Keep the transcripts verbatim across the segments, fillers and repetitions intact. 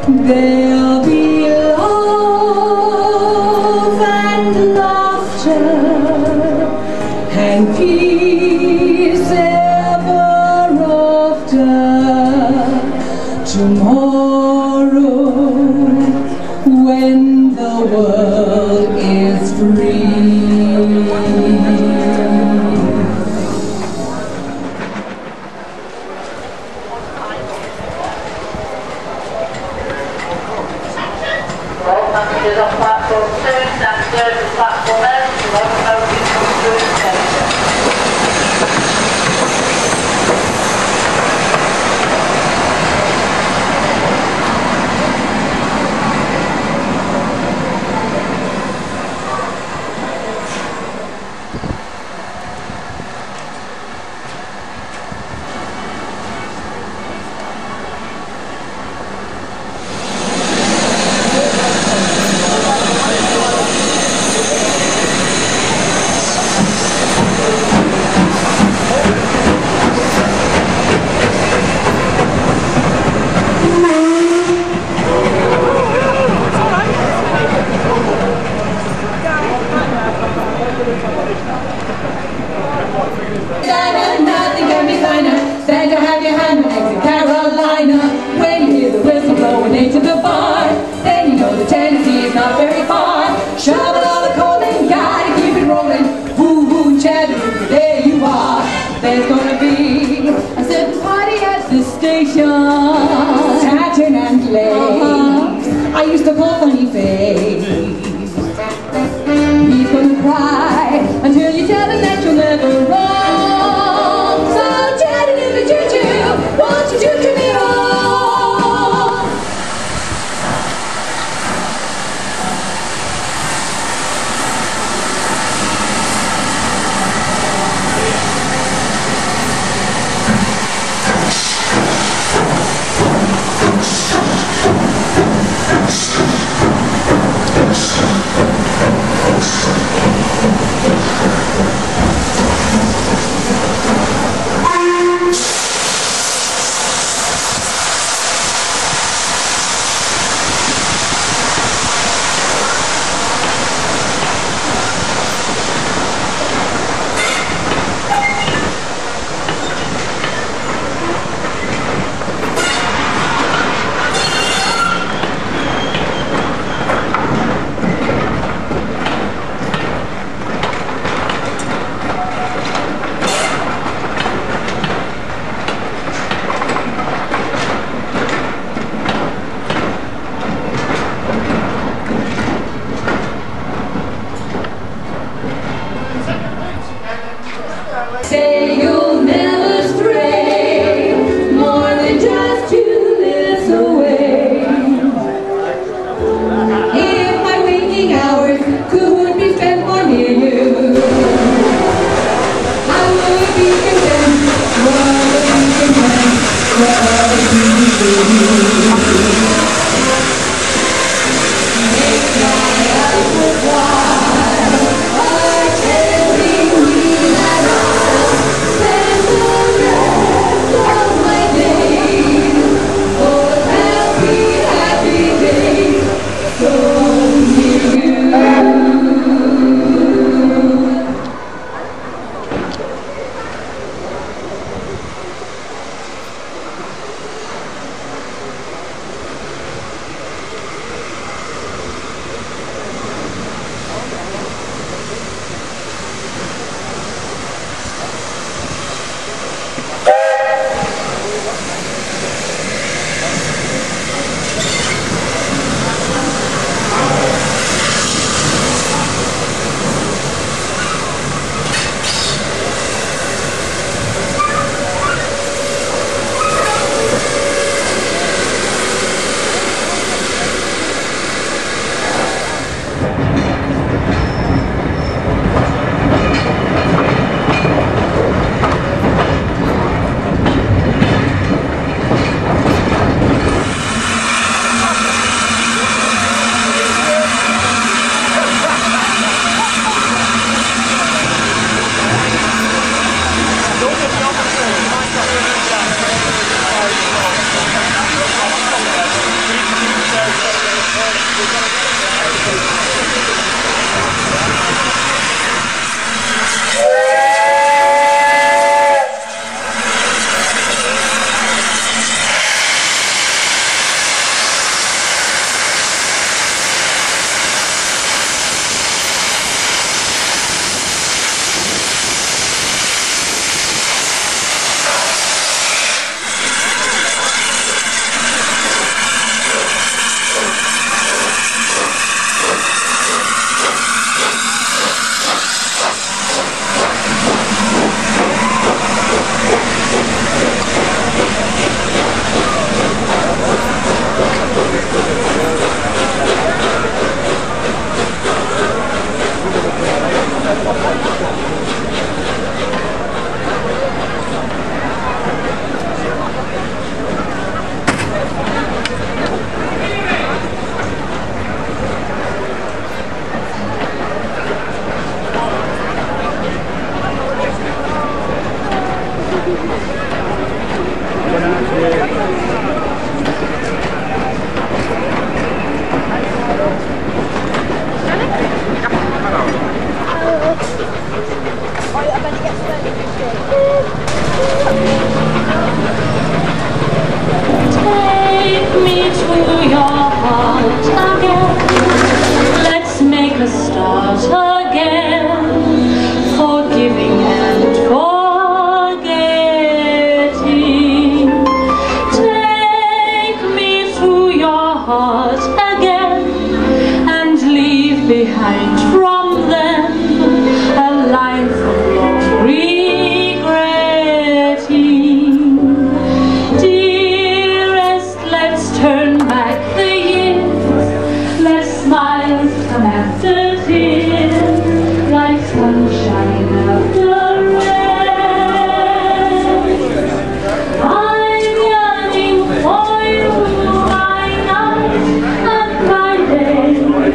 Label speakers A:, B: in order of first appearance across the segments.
A: There'll be love and laughter and peace ever after. Tomorrow, when the world is free.
B: Passengers on platform two, downstairs to platform eight, to locomotive from through the station.
A: Nothing can be finer than to have your hand on exit Carolina. When you hear the whistle blowing into the bar, then you know the Tennessee is not very far. Shovel all the coal and gotta keep it rolling. Woo woo Chattanooga, there you are. There's gonna be a certain party at the station. Saturn and Glaze, I used to call Funny Face. He's gonna cry until you tell him that you'll never run. So Chattanooga choo-choo, won't you choo-choo me home?
C: heart again and leave behind from them a life of long regretting. Dearest, let's turn back the years, let smiles come after tears, like sunshine after rain. I'm yearning for you, my night and my day.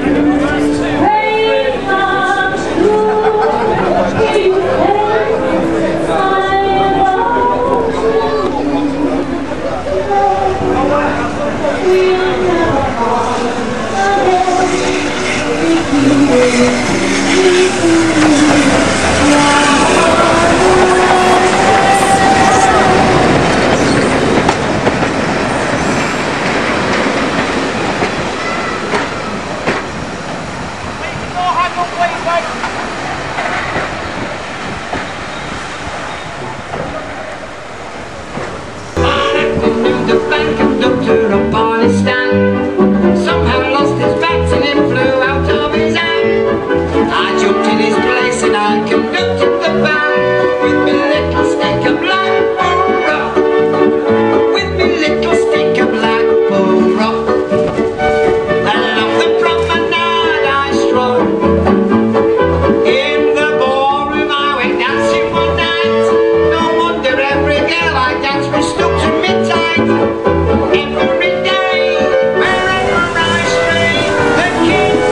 C: Rain comes through, you say, I love you. We'll never part
D: The bank conductor upon his stand somehow lost his bats and it flew out of his hand. I jumped in his place and I conducted the band with my little stick of black bull rock, with my little stick of black bull rock. Along the promenade I strolled, in the ballroom I went dancing one night. No wonder every girl I danced with stuck to me tight. Every day, wherever I stray, the kids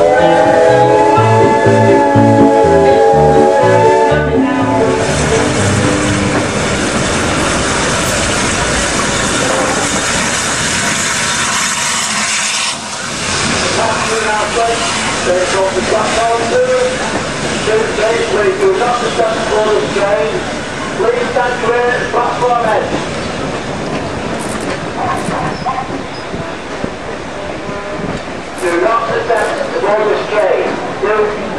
E: Take off the platform two. Tuesday, please do not descend for the train. Please stand clear at the platform edge. Do not descend for the train. Do